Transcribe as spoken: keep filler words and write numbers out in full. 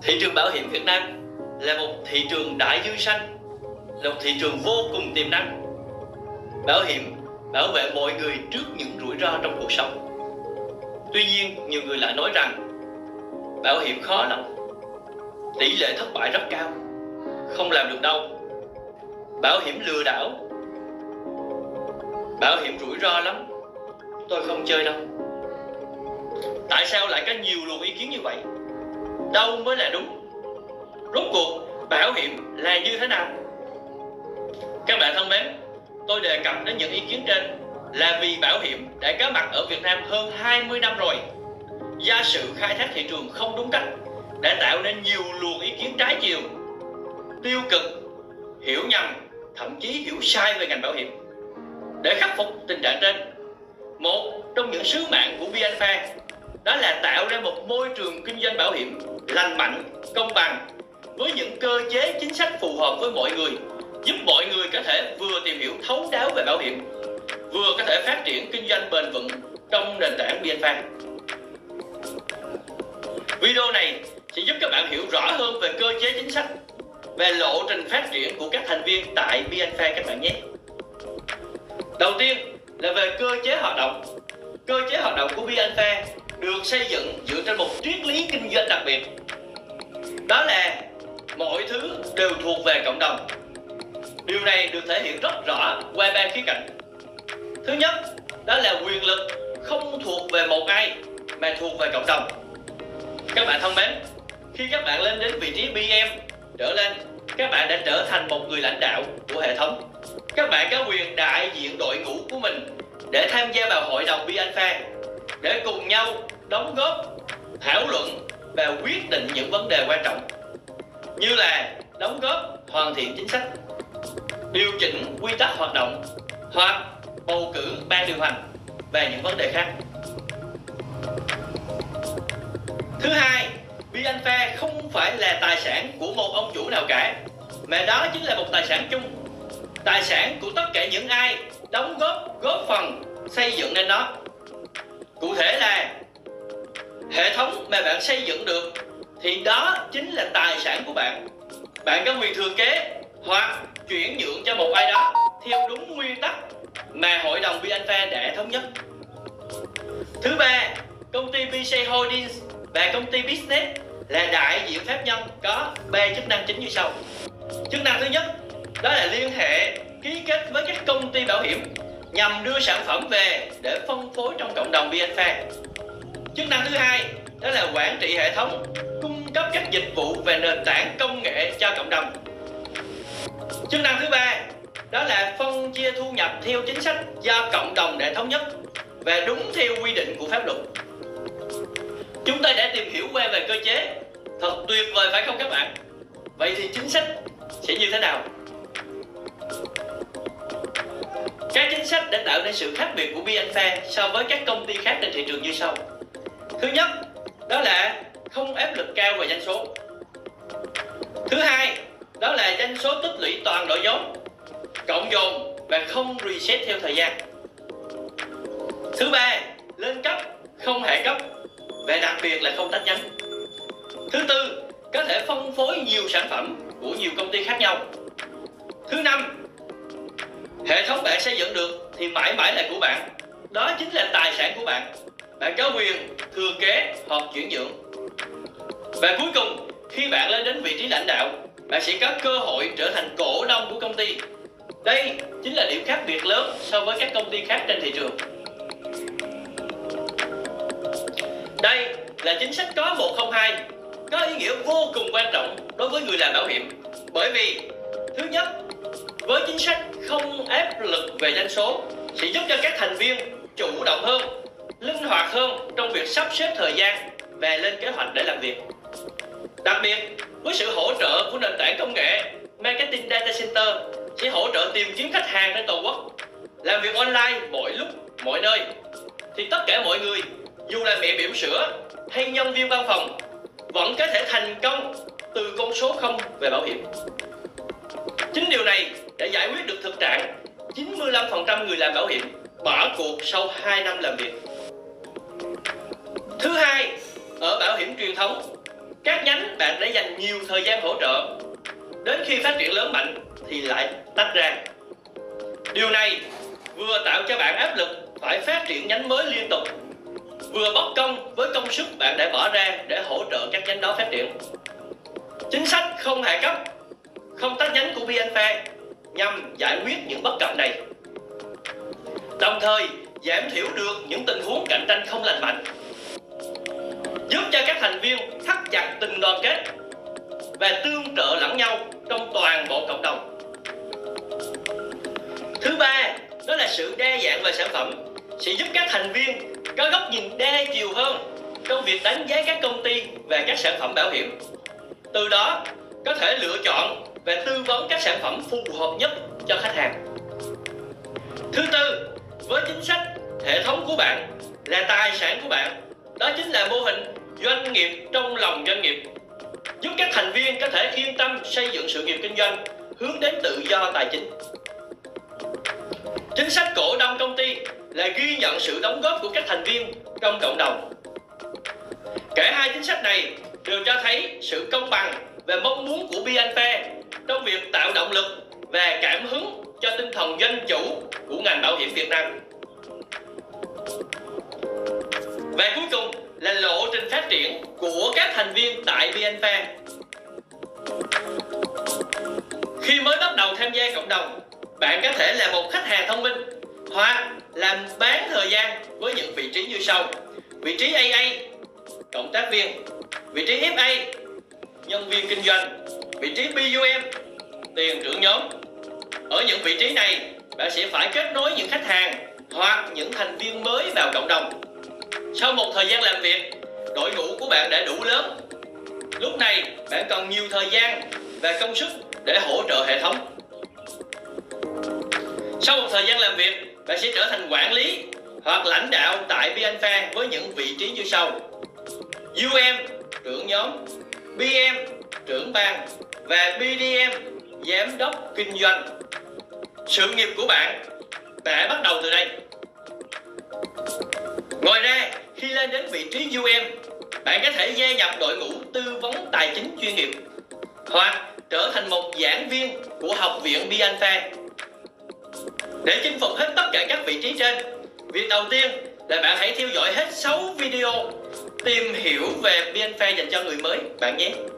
Thị trường bảo hiểm Việt Nam là một thị trường đại dư xanh, là một thị trường vô cùng tiềm năng. Bảo hiểm bảo vệ mọi người trước những rủi ro trong cuộc sống. Tuy nhiên, nhiều người lại nói rằng bảo hiểm khó lắm, tỷ lệ thất bại rất cao, không làm được đâu. Bảo hiểm lừa đảo, bảo hiểm rủi ro lắm, tôi không chơi đâu. Tại sao lại có nhiều luồng ý kiến như vậy? Đâu mới là đúng? Rốt cuộc bảo hiểm là như thế nào? Các bạn thân mến, tôi đề cập đến những ý kiến trên là vì bảo hiểm đã có mặt ở Việt Nam hơn hai mươi năm rồi. Do sự khai thác thị trường không đúng cách đã tạo nên nhiều luồng ý kiến trái chiều, tiêu cực, hiểu nhầm, thậm chí hiểu sai về ngành bảo hiểm. Để khắc phục tình trạng trên, một trong những sứ mạng của BNFA đó là tạo ra một môi trường kinh doanh bảo hiểm lành mạnh, công bằng, với những cơ chế chính sách phù hợp với mọi người, giúp mọi người có thể vừa tìm hiểu thấu đáo về bảo hiểm, vừa có thể phát triển kinh doanh bền vững trong nền tảng BNFA. Video này sẽ giúp các bạn hiểu rõ hơn về cơ chế chính sách và lộ trình phát triển của các thành viên tại BNFA các bạn nhé. Đầu tiên là về cơ chế hoạt động. Cơ chế hoạt động của BNFA được xây dựng dựa trên một triết lý kinh doanh đặc biệt. Đó là mọi thứ đều thuộc về cộng đồng. Điều này được thể hiện rất rõ qua ba khía cạnh. Thứ nhất, đó là quyền lực không thuộc về một ai mà thuộc về cộng đồng. Các bạn thân mến, khi các bạn lên đến vị trí bê em trở lên, các bạn đã trở thành một người lãnh đạo của hệ thống. Các bạn có quyền đại diện đội ngũ của mình để tham gia vào hội đồng BNFA, để cùng nhau đóng góp, thảo luận và quyết định những vấn đề quan trọng, như là đóng góp hoàn thiện chính sách, điều chỉnh quy tắc hoạt động hoặc bầu cử ban điều hành và những vấn đề khác. Thứ hai, BNFA không phải là tài sản của một ông chủ nào cả, mà đó chính là một tài sản chung, tài sản của tất cả những ai đóng góp góp phần xây dựng nên nó. Cụ thể là hệ thống mà bạn xây dựng được thì đó chính là tài sản của bạn. Bạn có quyền thừa kế hoặc chuyển nhượng cho một ai đó theo đúng nguyên tắc mà hội đồng BNFA đã thống nhất. Thứ ba, công ty bê xê Holdings và công ty Business là đại diện pháp nhân có ba chức năng chính như sau. Chức năng thứ nhất đó là liên hệ, ký kết với các công ty bảo hiểm nhằm đưa sản phẩm về để phân phối trong cộng đồng BNFA. Chức năng thứ hai đó là quản trị hệ thống, cung cấp các dịch vụ về nền tảng công nghệ cho cộng đồng. Chức năng thứ ba đó là phân chia thu nhập theo chính sách do cộng đồng đã thống nhất và đúng theo quy định của pháp luật. Chúng ta đã tìm hiểu qua về cơ chế, thật tuyệt vời phải không các bạn? Vậy thì chính sách sẽ như thế nào? Các chính sách đã tạo nên sự khác biệt của BNFA so với các công ty khác trên thị trường như sau. Thứ nhất, đó là không áp lực cao về doanh số. Thứ hai, đó là doanh số tích lũy toàn đội vốn, cộng dồn và không reset theo thời gian. Thứ ba, lên cấp, không hạ cấp và đặc biệt là không tách nhánh. Thứ tư, có thể phân phối nhiều sản phẩm của nhiều công ty khác nhau. Thứ năm, hệ thống bạn xây dựng được thì mãi mãi là của bạn. Đó chính là tài sản của bạn. Bạn có quyền thừa kế hoặc chuyển nhượng. Và cuối cùng, khi bạn lên đến vị trí lãnh đạo, bạn sẽ có cơ hội trở thành cổ đông của công ty. Đây chính là điểm khác biệt lớn so với các công ty khác trên thị trường. Đây là chính sách có một không hai, có ý nghĩa vô cùng quan trọng đối với người làm bảo hiểm. Bởi vì, thứ nhất, với chính sách không áp lực về doanh số sẽ giúp cho các thành viên chủ động hơn, linh hoạt hơn trong việc sắp xếp thời gian và lên kế hoạch để làm việc. Đặc biệt, với sự hỗ trợ của nền tảng công nghệ Marketing Data Center sẽ hỗ trợ tìm kiếm khách hàng trên toàn quốc, làm việc online mọi lúc, mọi nơi, thì tất cả mọi người, dù là mẹ bỉm sữa hay nhân viên văn phòng, vẫn có thể thành công từ con số không về bảo hiểm. Chính điều này đã giải quyết được thực trạng chín mươi lăm phần trăm người làm bảo hiểm bỏ cuộc sau hai năm làm việc. Thứ hai, ở bảo hiểm truyền thống, Các nhánh bạn đã dành nhiều thời gian hỗ trợ, đến khi phát triển lớn mạnh thì lại tách ra. Điều này vừa tạo cho bạn áp lực phải phát triển nhánh mới liên tục, vừa bất công với công sức bạn đã bỏ ra để hỗ trợ các nhánh đó phát triển. Chính sách không hạ cấp, không tách nhánh của BNPHA nhằm giải quyết những bất cập này, đồng thời giảm thiểu được những tình huống cạnh tranh không lành mạnh, giúp cho các thành viên thắt chặt tình đoàn kết và tương trợ lẫn nhau trong toàn bộ cộng đồng. Thứ ba, đó là sự đa dạng về sản phẩm sẽ giúp các thành viên có góc nhìn đa chiều hơn trong việc đánh giá các công ty và các sản phẩm bảo hiểm. Từ đó, có thể lựa chọn và tư vấn các sản phẩm phù hợp nhất cho khách hàng. Thứ tư, với chính sách hệ thống của bạn là tài sản của bạn, đó chính là mô hình doanh nghiệp trong lòng doanh nghiệp, giúp các thành viên có thể yên tâm xây dựng sự nghiệp kinh doanh hướng đến tự do tài chính. Chính sách cổ đông công ty là ghi nhận sự đóng góp của các thành viên trong cộng đồng. Cả hai chính sách này đều cho thấy sự công bằng và mong muốn của BNPHA trong việc tạo động lực và cảm hứng cho tinh thần doanh chủ của ngành bảo hiểm Việt Nam. Và cuối cùng là lộ trình phát triển của các thành viên tại BNPHA. Khi mới bắt đầu tham gia cộng đồng, bạn có thể là một khách hàng thông minh hoặc làm bán thời gian với những vị trí như sau: vị trí a a, cộng tác viên; vị trí ép a, nhân viên kinh doanh; vị trí bê u em, tiền trưởng nhóm. Ở những vị trí này, bạn sẽ phải kết nối những khách hàng hoặc những thành viên mới vào cộng đồng. Sau một thời gian làm việc, đội ngũ của bạn đã đủ lớn. Lúc này, bạn cần nhiều thời gian và công sức để hỗ trợ hệ thống. Sau một thời gian làm việc, bạn sẽ trở thành quản lý hoặc lãnh đạo tại BNPHA với những vị trí như sau: u em, trưởng nhóm; bê em, trưởng ban; và bê đê em, giám đốc kinh doanh. Sự nghiệp của bạn đã bắt đầu từ đây. Ngoài ra, khi lên đến vị trí u em, bạn có thể gia nhập đội ngũ tư vấn tài chính chuyên nghiệp hoặc trở thành một giảng viên của học viện BNPHA. Để chinh phục hết tất cả các vị trí trên, việc đầu tiên là bạn hãy theo dõi hết sáu video tìm hiểu về BNPHA dành cho người mới bạn nhé.